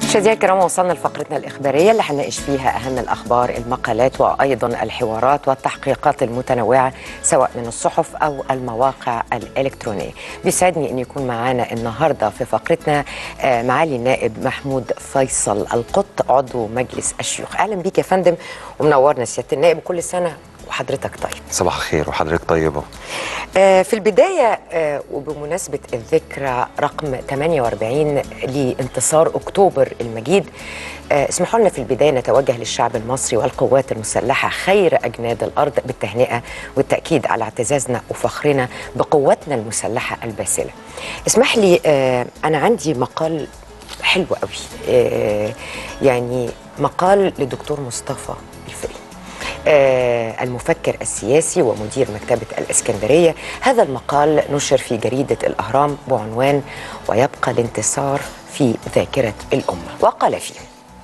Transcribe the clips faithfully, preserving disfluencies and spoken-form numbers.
مشاهدينا الكرام، وصلنا لفقرتنا الإخبارية اللي هنناقش فيها أهم الأخبار، المقالات وأيضا الحوارات والتحقيقات المتنوعة سواء من الصحف أو المواقع الإلكترونية. بيسعدني أن يكون معنا النهاردة في فقرتنا معالي النائب محمود فيصل القط عضو مجلس الشيوخ. أهلا بيك يا فندم ومنورنا سيادة النائب، كل سنة وحضرتك طيب. صباح الخير وحضرتك طيبة. آه في البداية آه وبمناسبة الذكرى رقم ثمانية وأربعين لانتصار أكتوبر المجيد، آه اسمحوا لنا في البداية نتوجه للشعب المصري والقوات المسلحة خير أجناد الأرض بالتهنئة والتأكيد على اعتزازنا وفخرنا بقواتنا المسلحة الباسلة. اسمح لي، آه أنا عندي مقال حلو قوي، آه يعني مقال لدكتور مصطفى الفقي، آه المفكر السياسي ومدير مكتبة الإسكندرية. هذا المقال نشر في جريدة الأهرام بعنوان ويبقى الانتصار في ذاكرة الأمة، وقال فيه: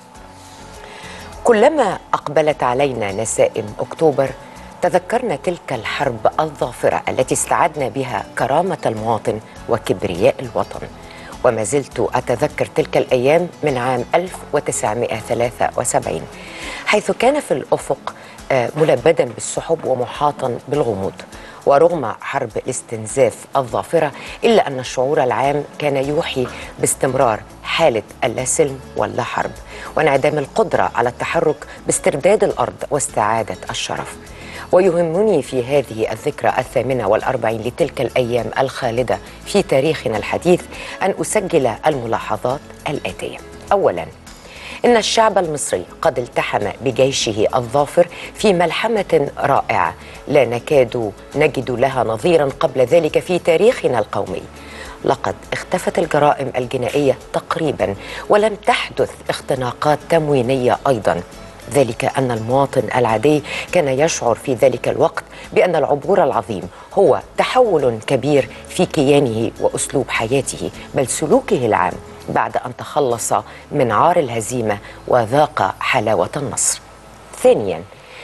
كلما أقبلت علينا نسائم أكتوبر تذكرنا تلك الحرب الظافرة التي استعدنا بها كرامة المواطن وكبرياء الوطن، وما زلت أتذكر تلك الأيام من عام ألف وتسعمائة وثلاثة وسبعين، حيث كان في الأفق ملبدا بالسحب ومحاطا بالغموض. ورغم حرب الاستنزاف الظافرة إلا أن الشعور العام كان يوحي باستمرار حالة اللا سلم واللا حرب، وانعدام القدرة على التحرك باسترداد الأرض واستعادة الشرف. ويهمني في هذه الذكرى الثامنة والأربعين لتلك الأيام الخالدة في تاريخنا الحديث أن أسجل الملاحظات الآتية. أولاً، إن الشعب المصري قد التحم بجيشه الظافر في ملحمة رائعة لا نكاد نجد لها نظيراً قبل ذلك في تاريخنا القومي. لقد اختفت الجرائم الجنائية تقريباً، ولم تحدث اختناقات تموينية أيضاً. ذلك أن المواطن العادي كان يشعر في ذلك الوقت بأن العبور العظيم هو تحول كبير في كيانه وأسلوب حياته بل سلوكه العام بعد أن تخلص من عار الهزيمة وذاق حلاوة النصر. ثانياً،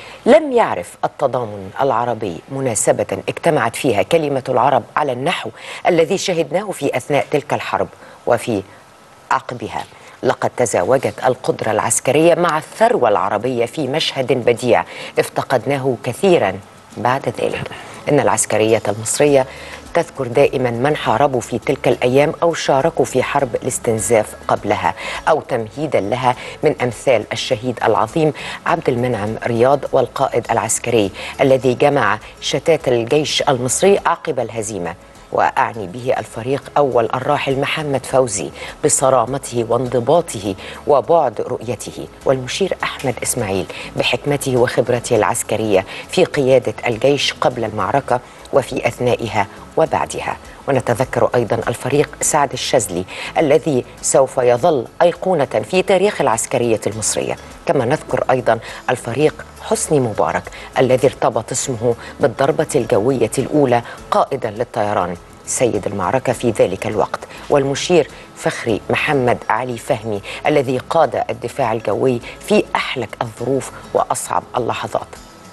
لم يعرف التضامن العربي مناسبة اجتمعت فيها كلمة العرب على النحو الذي شهدناه في أثناء تلك الحرب وفي عقبها. لقد تزاوجت القدرة العسكرية مع الثروة العربية في مشهد بديع افتقدناه كثيراً بعد ذلك. إن العسكرية المصرية تذكر دائما من حاربوا في تلك الأيام أو شاركوا في حرب الاستنزاف قبلها أو تمهيدا لها، من أمثال الشهيد العظيم عبد المنعم رياض والقائد العسكري الذي جمع شتات الجيش المصري عقب الهزيمة. وأعني به الفريق أول الراحل محمد فوزي بصرامته وانضباطه وبعد رؤيته، والمشير أحمد إسماعيل بحكمته وخبرته العسكرية في قيادة الجيش قبل المعركة وفي أثنائها وبعدها. ونتذكر أيضا الفريق سعد الشاذلي الذي سوف يظل أيقونة في تاريخ العسكرية المصرية. كما نذكر أيضا الفريق حسني مبارك الذي ارتبط اسمه بالضربة الجوية الأولى قائدا للطيران سيد المعركة في ذلك الوقت، والمشير فخري محمد علي فهمي الذي قاد الدفاع الجوي في أحلك الظروف وأصعب اللحظات.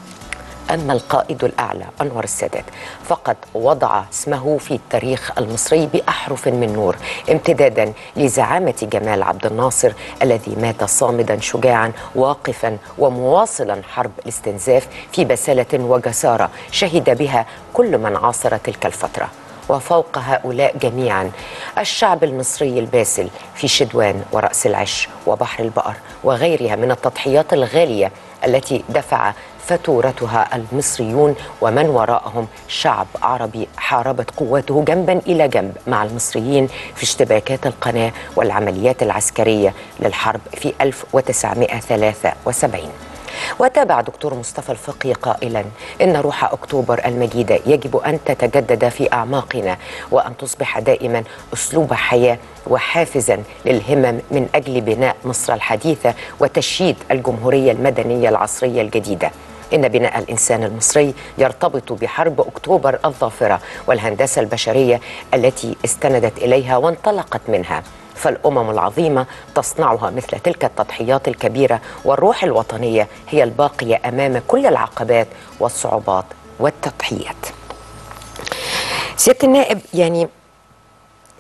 أما القائد الأعلى أنور السادات فقد وضع اسمه في التاريخ المصري بأحرف من نور، امتدادا لزعامة جمال عبد الناصر الذي مات صامدا شجاعا واقفا ومواصلا حرب الاستنزاف في بسالة وجسارة شهد بها كل من عاصر تلك الفترة. وفوق هؤلاء جميعا الشعب المصري الباسل في شدوان ورأس العش وبحر البقر وغيرها من التضحيات الغالية التي دفع فاتورتها المصريون ومن وراءهم شعب عربي حاربت قواته جنبا إلى جنب مع المصريين في اشتباكات القناة والعمليات العسكرية للحرب في ألف وتسعمائة وثلاثة وسبعين. وتابع دكتور مصطفى الفقي قائلا: إن روح أكتوبر المجيدة يجب أن تتجدد في أعماقنا وأن تصبح دائما أسلوب حياة وحافزا للهمم من أجل بناء مصر الحديثة وتشييد الجمهورية المدنية العصرية الجديدة. إن بناء الإنسان المصري يرتبط بحرب أكتوبر الظافرة والهندسة البشرية التي استندت إليها وانطلقت منها، فالأمم العظيمة تصنعها مثل تلك التضحيات الكبيرة، والروح الوطنية هي الباقية أمام كل العقبات والصعوبات والتضحيات. سيادة النائب، يعني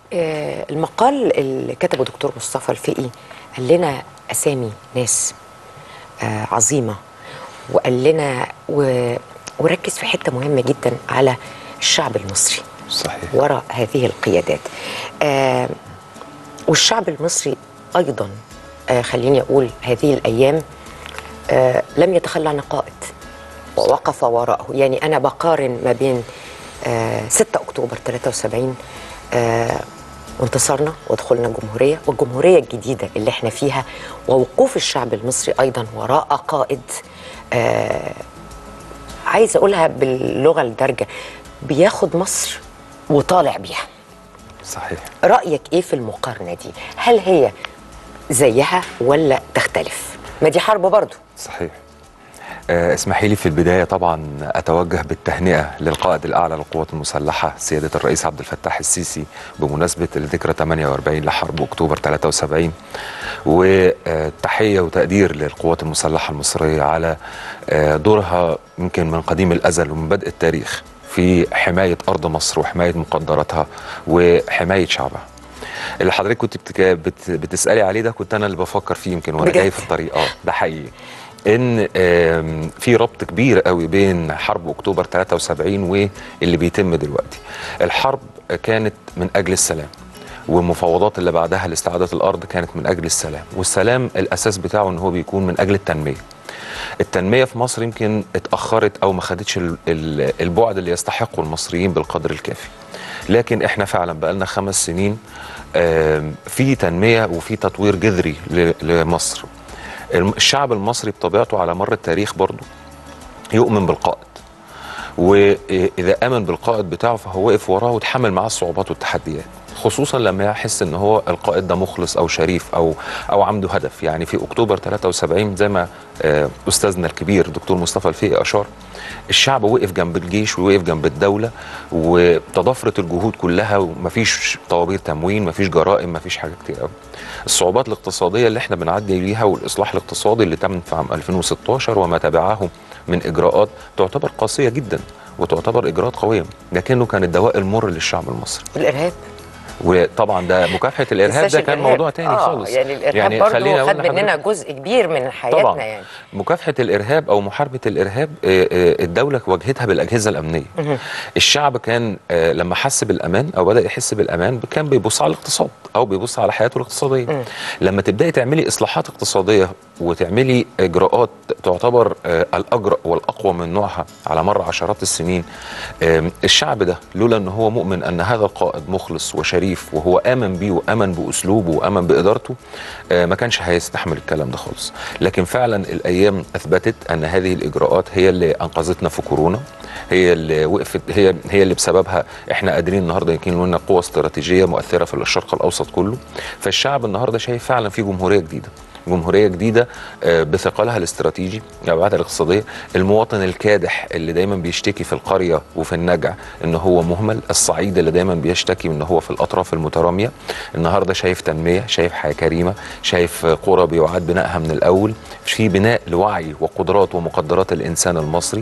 آه المقال اللي كتبه دكتور مصطفى الفقي قال لنا اسامي ناس آه عظيمه، وقال لنا و... وركز في حته مهمه جدا على الشعب المصري صحيح وراء هذه القيادات. آه والشعب المصري ايضا آه خليني اقول هذه الايام آه لم يتخلى عن قائد ووقف وراءه. يعني انا بقارن ما بين آه ستة أكتوبر ثلاثة وسبعين آه وانتصارنا ودخولنا الجمهوريه والجمهوريه الجديده اللي احنا فيها، ووقوف الشعب المصري ايضا وراء قائد آه عايز اقولها باللغه الدارجه بياخد مصر وطالع بيها. صحيح. رايك ايه في المقارنه دي؟ هل هي زيها ولا تختلف؟ ما دي حرب برضو. صحيح. آه اسمحي لي في البدايه طبعا اتوجه بالتهنئه للقائد الاعلى للقوات المسلحه سياده الرئيس عبد الفتاح السيسي بمناسبه الذكرى ثمانية وأربعين لحرب اكتوبر ثلاثة وسبعين، وتحيه وتقدير للقوات المسلحه المصريه على آه دورها يمكن من قديم الازل ومن بدء التاريخ في حمايه ارض مصر وحمايه مقدراتها وحمايه شعبها. اللي حضرتك كنت بتك... بت... بتسالي عليه ده كنت انا اللي بفكر فيه يمكن وانا جاي في الطريق. اه ده حقيقي ان في ربط كبير قوي بين حرب اكتوبر ثلاثة وسبعين واللي بيتم دلوقتي. الحرب كانت من اجل السلام، والمفاوضات اللي بعدها لاستعاده الارض كانت من اجل السلام، والسلام الاساس بتاعه ان هو بيكون من اجل التنميه. التنميه في مصر يمكن اتاخرت او ما خدتش البعد اللي يستحقه المصريين بالقدر الكافي، لكن احنا فعلا بقالنا خمس سنين في تنميه وفي تطوير جذري لمصر. الشعب المصري بطبيعته على مر التاريخ برضه يؤمن بالقائد، واذا امن بالقائد بتاعه فهو وقف وراه وتحمل معاه الصعوبات والتحديات، خصوصا لما يحس ان هو القائد ده مخلص او شريف او او عنده هدف. يعني في اكتوبر ثلاثة وسبعين زي ما استاذنا الكبير دكتور مصطفى الفقي اشار، الشعب وقف جنب الجيش ووقف جنب الدوله وتضافرت الجهود كلها، ومفيش طوابير تموين، مفيش جرائم، مفيش حاجه كتير قوي. الصعوبات الاقتصاديه اللي احنا بنعدي بيها والاصلاح الاقتصادي اللي تم في عام ألفين وستاشر وما تبعه من اجراءات تعتبر قاسيه جدا وتعتبر اجراءات قويه، لكنه كان الدواء المر للشعب المصري. الارهاب، وطبعا ده مكافحه الارهاب ده كان الإرهاب. موضوع تاني آه خالص. يعني الارهاب يعني برضه خد مننا جزء كبير من حياتنا. طبعا يعني مكافحه الارهاب او محاربه الارهاب الدوله واجهتها بالاجهزه الامنيه. الشعب كان لما حس بالامان او بدا يحس بالامان كان بيبص على الاقتصاد او بيبص على حياته الاقتصاديه. لما تبداي تعملي اصلاحات اقتصاديه وتعملي اجراءات تعتبر الاجرأ والاقوى من نوعها على مر عشرات السنين، الشعب ده لولا ان هو مؤمن ان هذا القائد مخلص وشريف وهو امن بيه وامن باسلوبه وامن بادارته ما كانش هيستحمل الكلام ده خالص. لكن فعلا الايام اثبتت ان هذه الاجراءات هي اللي انقذتنا في كورونا، هي اللي وقفت، هي هي اللي بسببها احنا قادرين النهارده يكون لنا قوه استراتيجيه مؤثره في الشرق الاوسط كله. فالشعب النهارده شايف فعلا في جمهوريه جديده، جمهوريه جديده بثقلها الاستراتيجي ابعادها الاقتصاديه. المواطن الكادح اللي دايما بيشتكي في القريه وفي النجع ان هو مهمل، الصعيد اللي دايما بيشتكي ان هو في الاطراف المتراميه، النهارده شايف تنميه، شايف حياه كريمه، شايف قرى بيعاد بنائها من الاول، في بناء لوعي وقدرات ومقدرات الانسان المصري.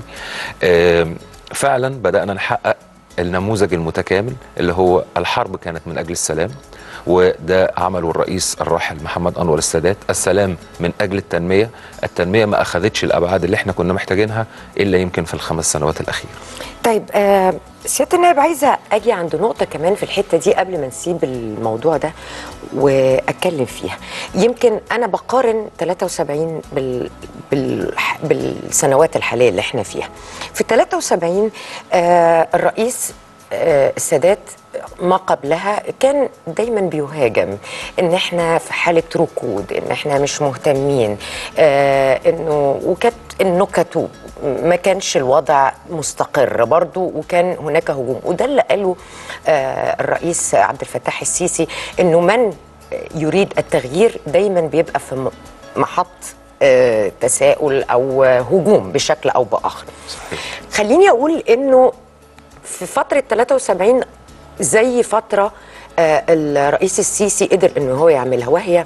فعلا بدانا نحقق النموذج المتكامل اللي هو الحرب كانت من اجل السلام، وده عمله الرئيس الراحل محمد انور السادات. السلام من اجل التنميه، التنميه ما اخذتش الابعاد اللي احنا كنا محتاجينها الا يمكن في الخمس سنوات الاخيره. طيب آه سياده النائب، عايزه اجي عند نقطه كمان في الحته دي قبل ما نسيب الموضوع ده واتكلم فيها. يمكن انا بقارن ثلاثة وسبعين بال بال بالسنوات الحاليه اللي احنا فيها. في ثلاثة وسبعين آه الرئيس آه السادات ما قبلها كان دايما بيهاجم ان احنا في حاله ركود، ان احنا مش مهتمين، آه انه وكانت النكت، ما كانش الوضع مستقر برضو، وكان هناك هجوم. وده اللي قاله آه الرئيس عبد الفتاح السيسي، انه من يريد التغيير دايما بيبقى في محط آه تساؤل او هجوم بشكل او باخر. صحيح. خليني اقول انه في فتره ثلاثة وسبعين زي فترة آه الرئيس السيسي قدر انه هو يعملها، وهي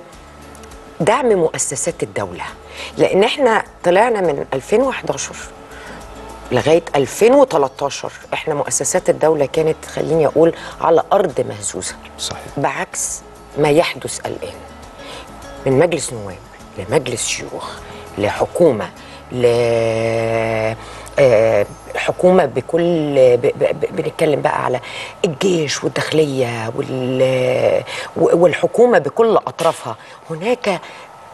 دعم مؤسسات الدولة. لان احنا طلعنا من ألفين وإحدى عشر لغايه ألفين وتلتاشر احنا مؤسسات الدوله كانت، خليني اقول، على ارض مهزوزه. صحيح. بعكس ما يحدث الان، من مجلس نواب لمجلس شيوخ لحكومه ل آه حكومه بكل ب... ب... بنتكلم بقى على الجيش والداخليه وال... والحكومه بكل اطرافها. هناك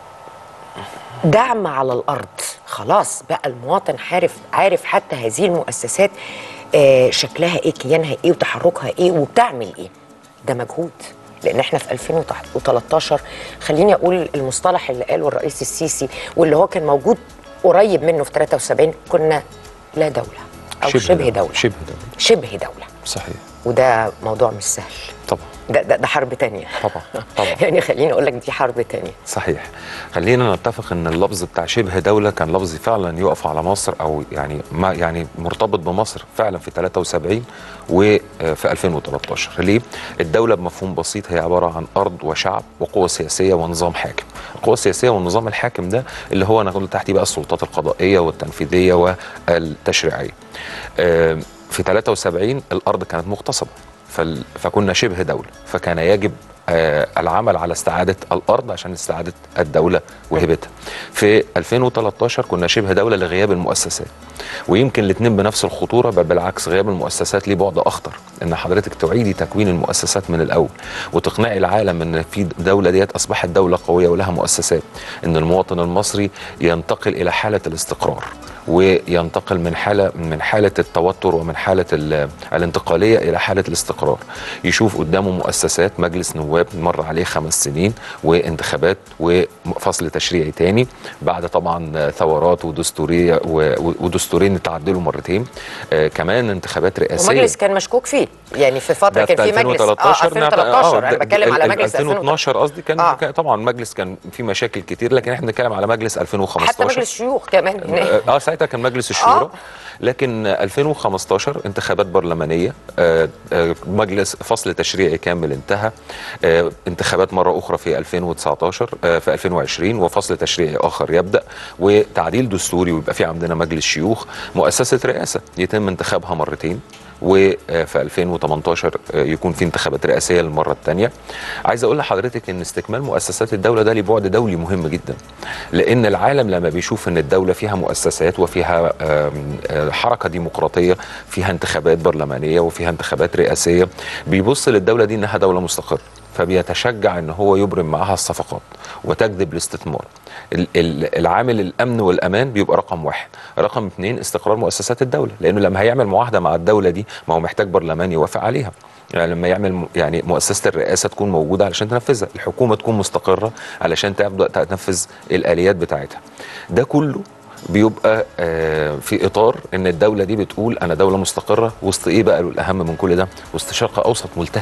دعم على الارض، خلاص بقى المواطن عارف عارف حتى هذه المؤسسات آه شكلها ايه، كيانها ايه، وتحركها ايه، وبتعمل ايه. ده مجهود، لان احنا في ألفين وتلتاشر خليني اقول المصطلح اللي قاله الرئيس السيسي واللي هو كان موجود قريب منه في ثلاثة وسبعين، كنا لا دوله او شبه, شبه دولة. شبه دوله شبه دوله. صحيح. وده موضوع مش سهل طبعا. ده ده, ده حرب تانية طبعا طبعا. يعني خليني اقول لك دي حرب تانية. صحيح. خلينا نتفق ان اللفظ بتاع شبه دوله كان لفظ فعلا يقف على مصر، او يعني ما يعني مرتبط بمصر فعلا في ثلاثة وسبعين وفي ألفين وتلتاشر. ليه؟ الدوله بمفهوم بسيط هي عباره عن ارض وشعب وقوه سياسيه ونظام حاكم. القوه السياسيه والنظام الحاكم ده اللي هو نقول تحتيه بقى السلطات القضائيه والتنفيذيه والتشريعيه. في ثلاثة وسبعين الارض كانت مغتصبه، فكنا شبه دولة، فكان يجب آه العمل على استعادة الأرض عشان استعادة الدولة وهبتها. في ألفين وتلتاشر كنا شبه دولة لغياب المؤسسات، ويمكن الاثنين بنفس الخطورة، بل بالعكس غياب المؤسسات ليه بعد أخطر، إن حضرتك تعيدي تكوين المؤسسات من الأول وتقنعي العالم إن في دولة ديت أصبحت دولة قوية ولها مؤسسات، إن المواطن المصري ينتقل إلى حالة الاستقرار وينتقل من حالة من حالة التوتر ومن حالة الانتقالية إلى حالة الاستقرار. يشوف قدامه مؤسسات، مجلس نواب مر عليه خمس سنين وانتخابات وفصل تشريعي تاني بعد طبعا ثورات ودستورية ودستورين اتعدلوا مرتين، آه كمان انتخابات رئاسية. ومجلس كان مشكوك فيه، يعني في فترة كان في مجلس اه ألفين وتلتاشر. آه انا بتكلم على مجلس ألفين واثناشر قصدي كان آه. طبعا مجلس كان فيه مشاكل كتير، لكن احنا بنتكلم على مجلس ألفين وخمستاشر، حتى مجلس شيوخ كمان هناك. اه ساعتها كان مجلس الشورى. آه. لكن ألفين وخمستاشر انتخابات برلمانيه، آه آه مجلس فصل تشريعي كامل انتهى، آه انتخابات مره اخرى في ألفين وتسعتاشر آه في ألفين وعشرين وفصل تشريعي اخر يبدا، وتعديل دستوري، ويبقى في عندنا مجلس شيوخ، مؤسسه رئاسه يتم انتخابها مرتين، وفي ألفين وتمنتاشر يكون في انتخابات رئاسيه للمره الثانيه. عايز اقول لحضرتك ان استكمال مؤسسات الدوله ده ليه بعد دولي مهم جدا، لان العالم لما بيشوف ان الدوله فيها مؤسسات وفيها حركه ديمقراطيه، فيها انتخابات برلمانيه وفيها انتخابات رئاسيه، بيبص للدوله دي انها دوله مستقره، فبيتشجع ان هو يبرم معها الصفقات وتجذب الاستثمار. العامل الامن والامان بيبقى رقم واحد. رقم اثنين استقرار مؤسسات الدوله، لانه لما هيعمل معاهده مع الدوله دي ما هو محتاج برلمان يوافق عليها. يعني لما يعمل يعني مؤسسه الرئاسه تكون موجوده علشان تنفذها، الحكومه تكون مستقره علشان تبدا تنفذ الاليات بتاعتها. ده كله بيبقى في اطار ان الدوله دي بتقول انا دوله مستقره وسط ايه بقى الاهم من كل ده؟ وسط شرق اوسط ملتهب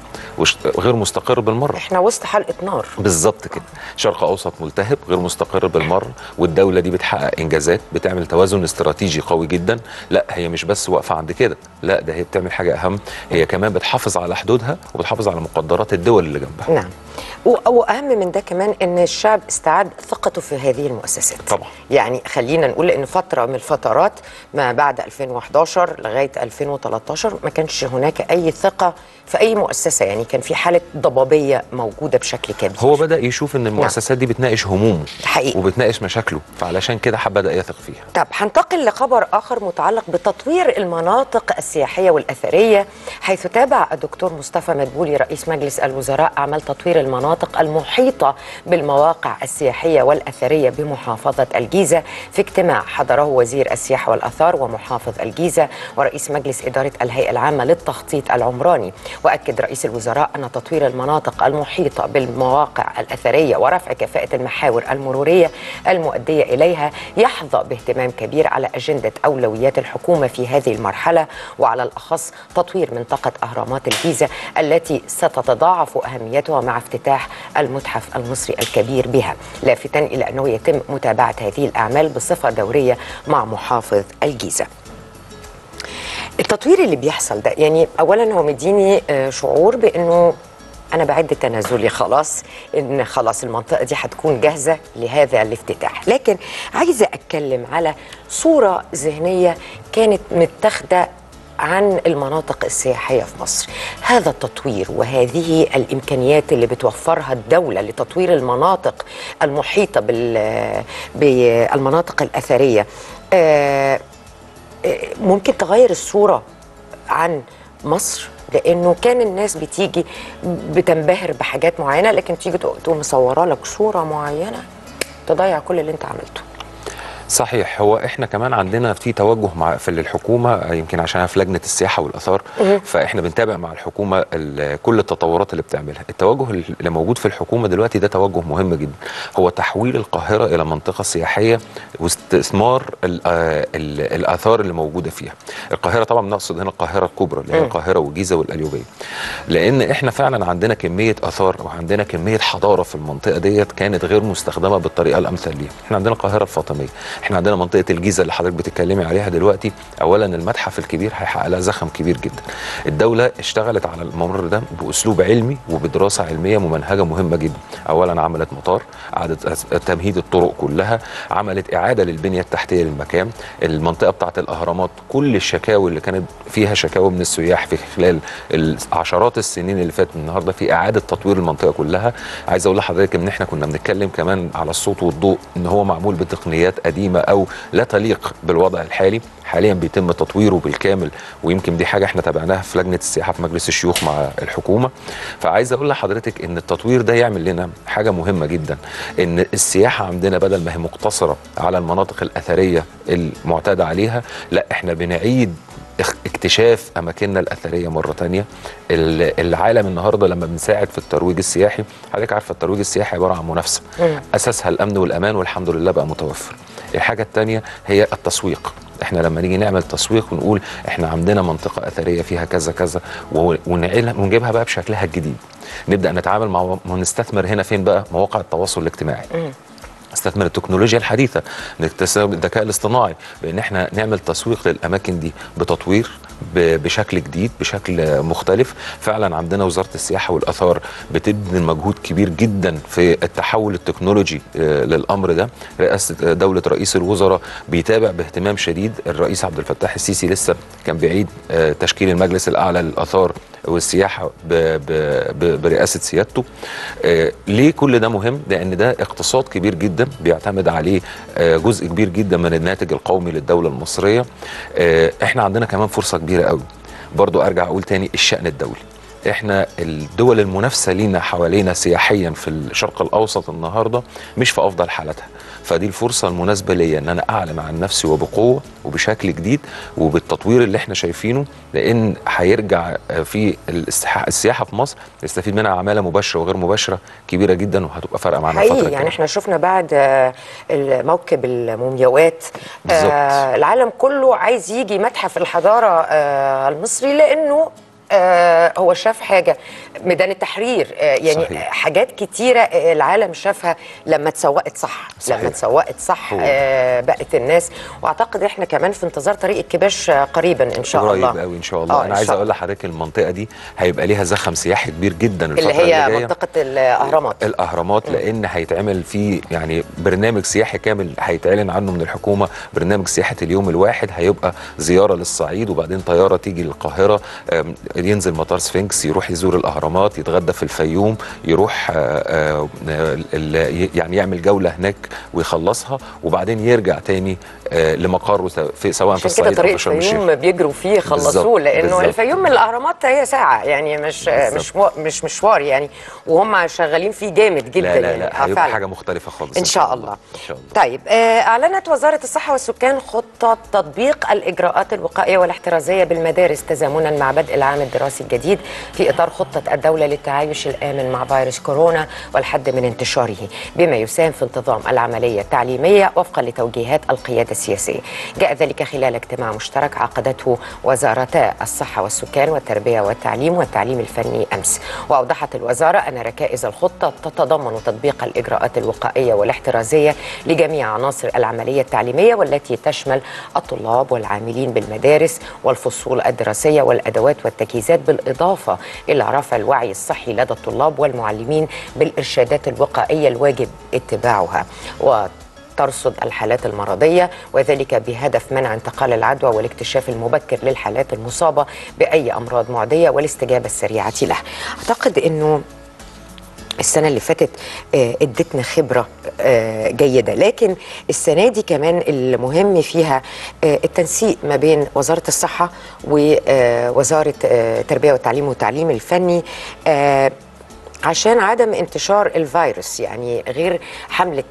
غير مستقر بالمره. احنا وسط حلقه نار بالظبط كده، شرق اوسط ملتهب غير مستقر بالمره، والدوله دي بتحقق انجازات، بتعمل توازن استراتيجي قوي جدا. لا هي مش بس واقفه عند كده، لا ده هي بتعمل حاجه اهم، هي كمان بتحافظ على حدودها وبتحافظ على مقدرات الدول اللي جنبها. نعم، واهم من ده كمان ان الشعب استعاد ثقته في هذه المؤسسات. طبعا. يعني خلينا نقول ان فتره من الفترات ما بعد ألفين وحداشر لغايه ألفين وتلتاشر ما كانش هناك اي ثقه في اي مؤسسه، يعني كان في حاله ضبابيه موجوده بشكل كبير. هو بدا يشوف ان المؤسسات دي بتناقش همومه حقيقي وبتناقش مشاكله، فعلشان كده بدا يثق فيها. طب هنتقل لخبر اخر متعلق بتطوير المناطق السياحيه والاثريه، حيث تابع الدكتور مصطفى مدبولي رئيس مجلس الوزراء اعمال تطوير المناطق المحيطه بالمواقع السياحيه والاثريه بمحافظه الجيزه في اجتماع حضره وزير السياحه والاثار ومحافظ الجيزه ورئيس مجلس اداره الهيئه العامه للتخطيط العمراني. واكد رئيس الوزراء ان تطوير المناطق المحيطه بالمواقع الاثريه ورفع كفاءه المحاور المروريه المؤديه اليها يحظى باهتمام كبير على اجنده اولويات الحكومه في هذه المرحله، وعلى الاخص تطوير منطقه اهرامات الجيزه التي ستتضاعف اهميتها مع افتتاح المتحف المصري الكبير بها، لافتا الى انه يتم متابعه هذه الاعمال بصفه دوريه مع محافظ الجيزه. التطوير اللي بيحصل ده يعني اولا هو مديني شعور بانه انا بعد تنازلي خلاص ان خلاص المنطقه دي هتكون جاهزه لهذا الافتتاح. لكن عايزه اتكلم على صوره ذهنيه كانت متاخده عن المناطق السياحيه في مصر. هذا التطوير وهذه الامكانيات اللي بتوفرها الدوله لتطوير المناطق المحيطه بالمناطق الاثريه ممكن تغير الصوره عن مصر، لانه كان الناس بتيجي بتنبهر بحاجات معينه، لكن تيجي تقوم مصوره لك صوره معينه تضيع كل اللي انت عملته. صحيح. هو احنا كمان عندنا في توجه مع في الحكومه، يمكن عشان في لجنه السياحه والاثار، فاحنا بنتابع مع الحكومه كل التطورات اللي بتعملها. التوجه اللي موجود في الحكومه دلوقتي ده توجه مهم جدا، هو تحويل القاهره الى منطقه سياحيه واستثمار ال ال الاثار اللي موجوده فيها. القاهره طبعا نقصد هنا القاهره الكبرى اللي هي القاهره والجيزه والقليوبيه، لان احنا فعلا عندنا كميه اثار وعندنا كميه حضاره في المنطقه ديت كانت غير مستخدمه بالطريقه الامثل ليها. احنا عندنا القاهره الفاطميه، احنا عندنا منطقه الجيزه اللي حضرتك بتتكلمي عليها دلوقتي. اولا المتحف الكبير هيحقق لها زخم كبير جدا. الدوله اشتغلت على الممر ده باسلوب علمي وبدراسه علميه ممنهجه مهمه جدا. اولا عملت مطار، اعادت تمهيد الطرق كلها، عملت اعاده للبنيه التحتيه للمكان. المنطقه بتاعه الاهرامات كل الشكاوي اللي كانت فيها شكاوي من السياح في خلال عشرات السنين اللي فاتت النهارده في اعاده تطوير المنطقه كلها. عايز اقول لحضرتك ان احنا كنا بنتكلم كمان على الصوت والضوء ان هو معمول بتقنيات قديمه او لا تليق بالوضع الحالي. حاليا بيتم تطويره بالكامل، ويمكن دي حاجه احنا تابعناها في لجنه السياحه في مجلس الشيوخ مع الحكومه. فعايز اقول لحضرتك ان التطوير ده يعمل لنا حاجه مهمه جدا، ان السياحه عندنا بدل ما هي مقتصره على المناطق الاثريه المعتاد عليها، لا احنا بنعيد اكتشاف اماكننا الاثريه مره ثانيه. العالم النهارده لما بنساعد في الترويج السياحي، حضرتك عارفه الترويج السياحي عباره عن منافسه اساسها الامن والامان، والحمد لله بقى متوفر. الحاجه الثانيه هي التسويق. احنا لما نيجي نعمل تسويق ونقول احنا عندنا منطقه اثريه فيها كذا كذا ونجيبها بقى بشكلها الجديد، نبدا نتعامل مع ونستثمر هنا فين بقى؟ مواقع التواصل الاجتماعي. نستثمر التكنولوجيا الحديثه، نستثمر الذكاء الاصطناعي، بان احنا نعمل تسويق للاماكن دي بتطوير بشكل جديد بشكل مختلف. فعلا عندنا وزاره السياحه والاثار بتبذل مجهود كبير جدا في التحول التكنولوجي للامر ده. رئاسه دوله رئيس الوزراء بيتابع باهتمام شديد. الرئيس عبد الفتاح السيسي لسه كان بيعيد تشكيل المجلس الاعلى للاثار والسياحه برئاسه سيادته. ليه كل ده مهم؟ لان ده اقتصاد كبير جدا بيعتمد عليه جزء كبير جدا من الناتج القومي للدوله المصريه. احنا عندنا كمان فرصه كبيره قوي، برضو ارجع اقول تاني الشأن الدولي. احنا الدول المنافسه لينا حوالينا سياحيا في الشرق الاوسط النهارده مش في افضل حالاتها، فدي الفرصه المناسبه ليا ان انا اعلن عن نفسي وبقوه وبشكل جديد وبالتطوير اللي احنا شايفينه، لان هيرجع في السياحه في مصر يستفيد منها عماله مباشره وغير مباشره كبيره جدا، وهتبقى فارقه معانا الفتره الجايه. يعني احنا شفنا بعد موكب المومياوات آه العالم كله عايز يجي متحف الحضاره آه المصري، لانه آه هو شاف حاجة ميدان التحرير، آه يعني صحيح. حاجات كتيرة آه العالم شافها لما اتسوقت صح, صحيح. لما اتسوقت صح آه بقت الناس. واعتقد احنا كمان في انتظار طريق الكباش آه قريبا ان شاء الله. قريب قوي ان شاء الله. آه انا عايز اقول لحضرتك المنطقة دي هيبقى ليها زخم سياحي كبير جدا الفترة اللي هي اللي جاية. منطقة الاهرامات. الاهرامات م. لان هيتعمل فيه يعني برنامج سياحي كامل هيتعلن عنه من الحكومة، برنامج سياحة اليوم الواحد. هيبقى زيارة للصعيد وبعدين طيارة تيجي للقاهرة، ينزل مطار سفنكس، يروح يزور الاهرامات، يتغدى في الفيوم، يروح آآ آآ يعني يعمل جوله هناك ويخلصها، وبعدين يرجع تاني لمقره في سواء في الصعيد او في شرم الشيخ. الفيوم بيجروا فيه يخلصوه، لانه بالزبط. الفيوم من الاهرامات هي ساعه، يعني مش بالزبط. مش مش مشوار يعني، وهم شغالين فيه جامد جدا. لا لا يعني لا هيبقى حاجه مختلفه خالص ان شاء الله. ان شاء الله. طيب اعلنت وزاره الصحه والسكان خطه تطبيق الاجراءات الوقائيه والاحترازيه بالمدارس تزامنا مع بدء العام الدراسي الجديد في إطار خطة الدولة للتعايش الآمن مع فيروس كورونا والحد من انتشاره، بما يساهم في انتظام العملية التعليمية وفقا لتوجيهات القيادة السياسية. جاء ذلك خلال اجتماع مشترك عقدته وزارتا الصحة والسكان والتربية والتعليم والتعليم الفني أمس. وأوضحت الوزارة أن ركائز الخطة تتضمن تطبيق الإجراءات الوقائية والاحترازية لجميع عناصر العملية التعليمية، والتي تشمل الطلاب والعاملين بالمدارس والفصول الدراسية والأدوات والتجهيزات، بالإضافة إلى رفع الوعي الصحي لدى الطلاب والمعلمين بالإرشادات الوقائية الواجب اتباعها، وترصد الحالات المرضية، وذلك بهدف منع انتقال العدوى والاكتشاف المبكر للحالات المصابة بأي أمراض معدية والاستجابة السريعة لها. أعتقد أنه السنة اللي فاتت ادتنا خبرة جيدة، لكن السنة دي كمان المهم فيها التنسيق ما بين وزارة الصحة ووزارة التربية والتعليم والتعليم الفني عشان عدم انتشار الفيروس، يعني غير حملة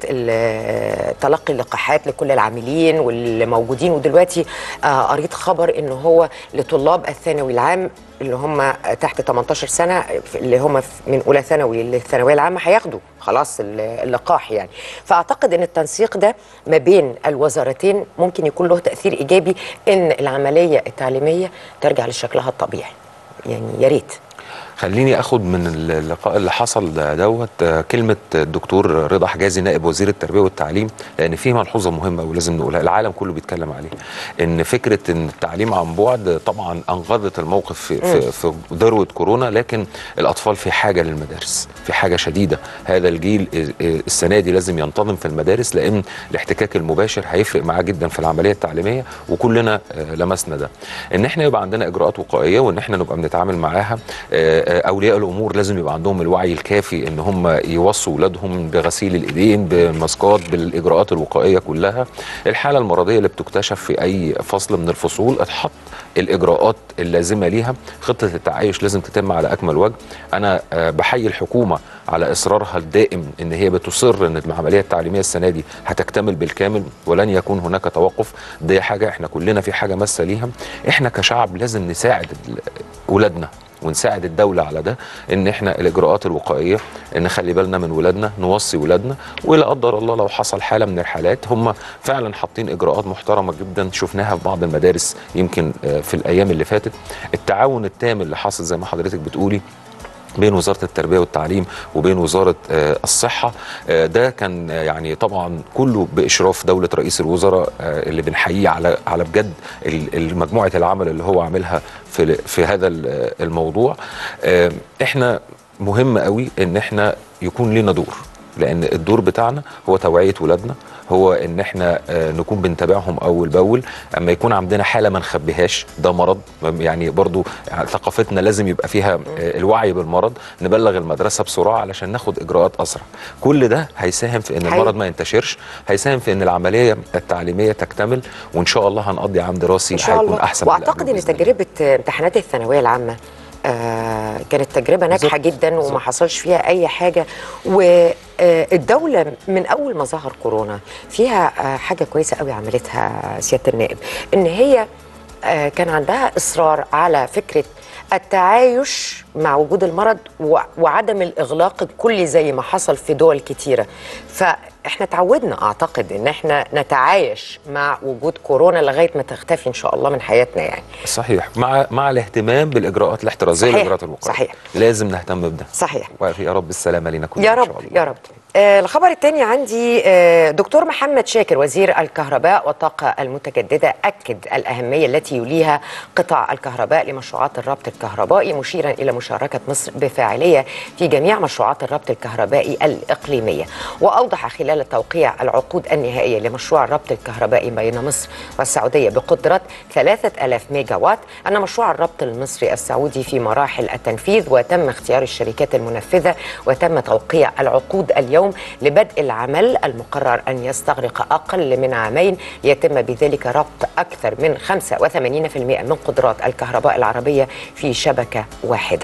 تلقي اللقاحات لكل العاملين واللي موجودين. ودلوقتي قريت خبر انه هو لطلاب الثانوي العام اللي هم تحت ثمانية عشر سنة، اللي هم من أولى ثانوي للثانوية العامة هياخدوا خلاص اللقاح يعني. فأعتقد أن التنسيق ده ما بين الوزارتين ممكن يكون له تأثير إيجابي، أن العملية التعليمية ترجع لشكلها الطبيعي. يعني يا ريت. خليني اخد من اللقاء اللي حصل دوت كلمه الدكتور رضا حجازي نائب وزير التربيه والتعليم، لان في ملحوظه مهمه ولازم نقولها، العالم كله بيتكلم عليها، ان فكره ان التعليم عن بعد طبعا انقذت الموقف في, في, في ذروه كورونا، لكن الاطفال في حاجه للمدارس، في حاجه شديده. هذا الجيل السنه دي لازم ينتظم في المدارس، لان الاحتكاك المباشر هيفرق معاه جدا في العمليه التعليميه، وكلنا لمسنا ده. ان احنا يبقى عندنا اجراءات وقائيه وان احنا نبقى بنتعامل معاها. اولياء الامور لازم يبقى عندهم الوعي الكافي ان هم يوصوا اولادهم بغسيل الايدين، بالماسكات، بالاجراءات الوقائيه كلها. الحاله المرضيه اللي بتكتشف في اي فصل من الفصول اتحط الاجراءات اللازمه ليها، خطه التعايش لازم تتم على اكمل وجه. انا بحيي الحكومه على اصرارها الدائم ان هي بتصر ان العمليه التعليميه السنه دي هتكتمل بالكامل ولن يكون هناك توقف. دي حاجه احنا كلنا في حاجه ماسه ليها. احنا كشعب لازم نساعد اولادنا ونساعد الدولة على ده، ان احنا الاجراءات الوقائية ان نخلي بالنا من ولادنا، نوصي ولادنا، ولا قدر الله لو حصل حالة من الحالات هم فعلا حاطين اجراءات محترمة جدا شفناها في بعض المدارس يمكن في الايام اللي فاتت. التعاون التام اللي حصل زي ما حضرتك بتقولي بين وزارة التربية والتعليم وبين وزارة الصحة، ده كان يعني طبعا كله بإشراف دولة رئيس الوزراء اللي بنحييه على على بجد مجموعة العمل اللي هو عاملها في في هذا الموضوع. احنا مهم قوي ان احنا يكون لنا دور، لان الدور بتاعنا هو توعية ولادنا، هو ان احنا نكون بنتابعهم اول باول. اما يكون عندنا حاله ما نخبيهاش، ده مرض يعني، برضو ثقافتنا لازم يبقى فيها الوعي بالمرض، نبلغ المدرسه بسرعه علشان ناخد اجراءات اسرع. كل ده هيساهم في ان المرض ما ينتشرش، هيساهم في ان العمليه التعليميه تكتمل، وان شاء الله هنقضي عام دراسي هيكون احسن. واعتقد ان تجربه امتحانات الثانويه العامه آه كانت تجربة ناجحة جدا وما حصلش فيها أي حاجة. والدولة من أول ما ظهر كورونا فيها آه حاجة كويسة قوي عملتها سيادة النائب، إن هي آه كان عندها إصرار على فكرة التعايش مع وجود المرض وعدم الإغلاق الكلي زي ما حصل في دول كتيرة. فإحنا تعودنا أعتقد إن إحنا نتعايش مع وجود كورونا لغاية ما تختفي إن شاء الله من حياتنا يعني. صحيح، مع مع الاهتمام بالإجراءات الاحترازية والإجراءات الوقائية. صحيح، لازم نهتم بده. صحيح. ويا رب السلامة لنا كلنا يا رب إن شاء الله. يا رب. آه الخبر الثاني عندي، آه دكتور محمد شاكر وزير الكهرباء والطاقة المتجددة أكد الأهمية التي يليها قطاع الكهرباء لمشروعات الربط الكهربائي، مشيرا إلى مشاركة مصر بفاعلية في جميع مشروعات الربط الكهربائي الإقليمية. وأوضح خلال توقيع العقود النهائية لمشروع الربط الكهربائي بين مصر والسعودية بقدرة ثلاثة آلاف ميجا وات أن مشروع الربط المصري السعودي في مراحل التنفيذ، وتم اختيار الشركات المنفذة وتم توقيع العقود اليوم لبدء العمل المقرر أن يستغرق أقل من عامين، يتم بذلك ربط أكثر من خمسة وثمانين بالمئة من قدرات الكهرباء العربية في شبكة واحدة.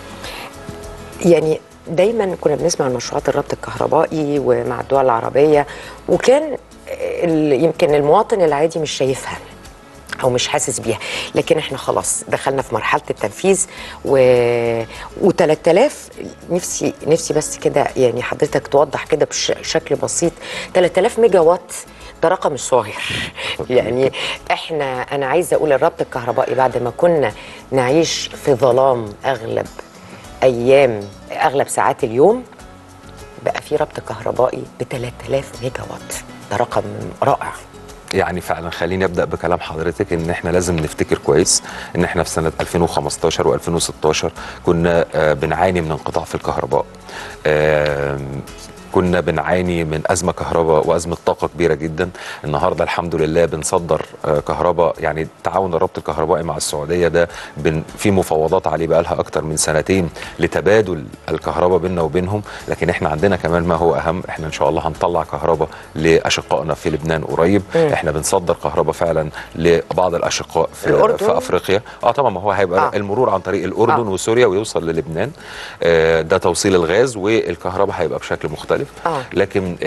يعني دايما كنا بنسمع عن مشروعات الربط الكهربائي ومع الدول العربية، وكان يمكن المواطن العادي مش شايفها أو مش حاسس بيها، لكن احنا خلاص دخلنا في مرحلة التنفيذ و و3000 نفسي نفسي بس كده يعني حضرتك توضح كده بشكل بسيط ثلاثة آلاف ميجا وات ده رقم مش صغير. يعني احنا انا عايزه اقول الربط الكهربائي بعد ما كنا نعيش في ظلام اغلب ايام اغلب ساعات اليوم، بقى في ربط كهربائي ب ثلاثة آلاف ميجا وات. ده رقم رائع. يعني فعلا خليني ابدا بكلام حضرتك ان احنا لازم نفتكر كويس ان احنا في سنه ألفين وخمستاشر وألفين وستاشر كنا آه بنعاني من انقطاع في الكهرباء. آه كنا بنعاني من أزمة كهرباء وأزمة طاقة كبيرة جدا. النهاردة الحمد لله بنصدر كهرباء، يعني تعاون الربط الكهربائي مع السعودية ده في مفاوضات عليه بقى لها أكتر من سنتين لتبادل الكهرباء بيننا وبينهم. لكن احنا عندنا كمان ما هو أهم، احنا إن شاء الله هنطلع كهرباء لأشقائنا في لبنان قريب. م. احنا بنصدر كهرباء فعلا لبعض الأشقاء في, الأردن؟ في أفريقيا. اه طبعا ما هو هيبقى آه. المرور عن طريق الأردن آه. وسوريا ويوصل للبنان. آه ده توصيل الغاز، والكهرباء هيبقى بشكل مختلف. آه. لكن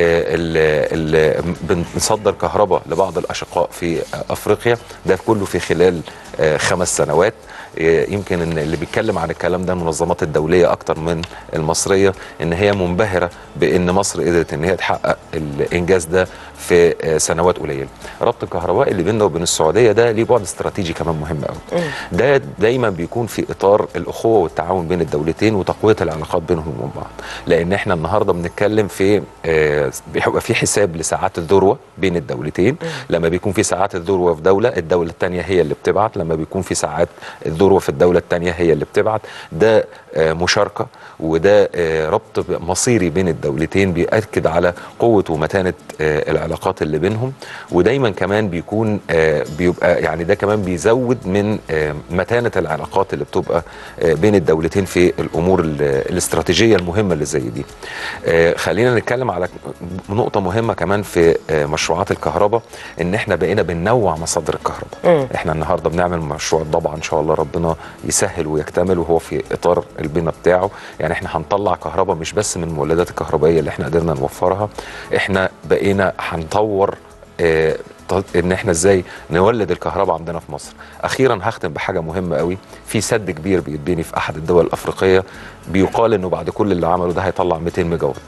ال بنصدر كهرباء لبعض الأشقاء في أفريقيا، ده كله في خلال خمس سنوات. يمكن ان اللي بيتكلم عن الكلام ده المنظمات الدوليه اكتر من المصريه، ان هي منبهره بان مصر قدرت ان هي تحقق الانجاز ده في سنوات قليله. ربط الكهرباء اللي بيننا وبين السعوديه ده ليه بعد استراتيجي كمان مهم قوي. ده دايما بيكون في اطار الاخوه والتعاون بين الدولتين وتقويه العلاقات بينهم وبين بعض، لان احنا النهارده بنتكلم في بيبقى في حساب لساعات الذروه بين الدولتين. لما بيكون في ساعات الذروه في دوله، الدوله الثانيه هي اللي بتبعت. لما بيكون في ساعات الذروه في الدوله الثانيه هي اللي بتبعت. ده مشاركه وده ربط مصيري بين الدولتين بيأكد على قوه ومتانه العلاقات اللي بينهم. ودايما كمان بيكون بيبقى يعني ده كمان بيزود من متانه العلاقات اللي بتبقى بين الدولتين في الامور الاستراتيجيه المهمه اللي زي دي. خلينا نتكلم على نقطه مهمه كمان في مشروعات الكهرباء، ان احنا بقينا بننوع مصادر الكهرباء. م. احنا النهارده بنعمل مشروع ضبع ان شاء الله ربنا يسهل ويكتمل، وهو في اطار البناء بتاعه. يعني احنا هنطلع كهرباء مش بس من المولدات الكهربائيه اللي احنا قدرنا نوفرها، احنا بقينا هنطور اه ان احنا ازاي نولد الكهرباء عندنا في مصر. اخيرا هختم بحاجه مهمه قوي، في سد كبير بيتبني في احد الدول الافريقيه، بيقال انه بعد كل اللي عمله ده هيطلع مئتين ميجا وات.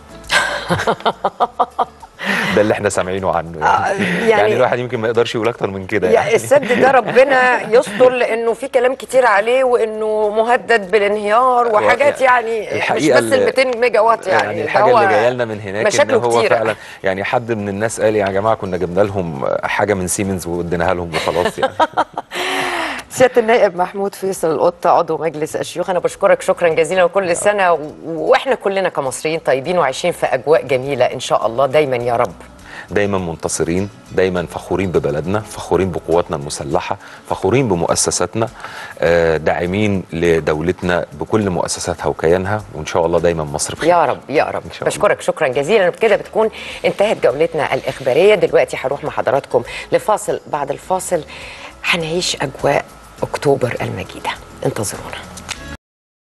ده اللي احنا سامعينه عنه. يعني, يعني, يعني الواحد يمكن ما يقدرش يقول اكتر من كده. يعني السد ده ربنا يستر، لانه في كلام كتير عليه وانه مهدد بالانهيار وحاجات، يعني مش بس ال مئتين ميجا وات. يعني, يعني الحاجه اللي جايه لنا من هناك ان هو كتيرة. فعلا يعني حد من الناس قال يا جماعه كنا جبنا لهم حاجه من سيمنز واديناها لهم وخلاص يعني. سيادة النائب محمود فيصل القط عضو مجلس الشيوخ، أنا بشكرك شكرا جزيلا، وكل سنة وإحنا كلنا كمصريين طيبين وعايشين في أجواء جميلة إن شاء الله دايما يا رب. دايما منتصرين، دايما فخورين ببلدنا، فخورين بقواتنا المسلحة، فخورين بمؤسساتنا، داعمين لدولتنا بكل مؤسساتها وكيانها، وإن شاء الله دايما مصر بخير. يا رب يا رب. بشكرك شكرا جزيلا. وبكده بتكون انتهت جولتنا الإخبارية. دلوقتي هروح مع حضراتكم لفاصل، بعد الفاصل هنعيش أجواء أكتوبر المجيدة. انتظرونا.